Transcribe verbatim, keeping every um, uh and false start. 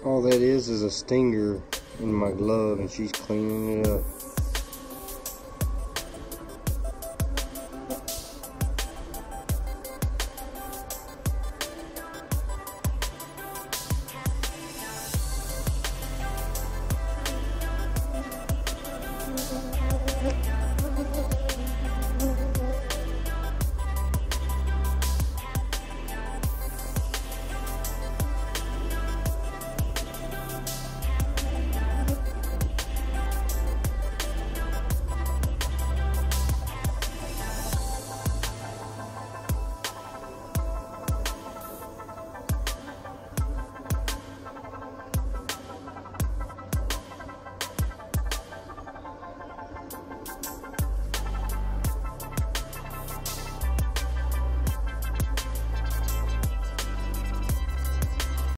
All that is is a stinger in my glove, and she's cleaning it up.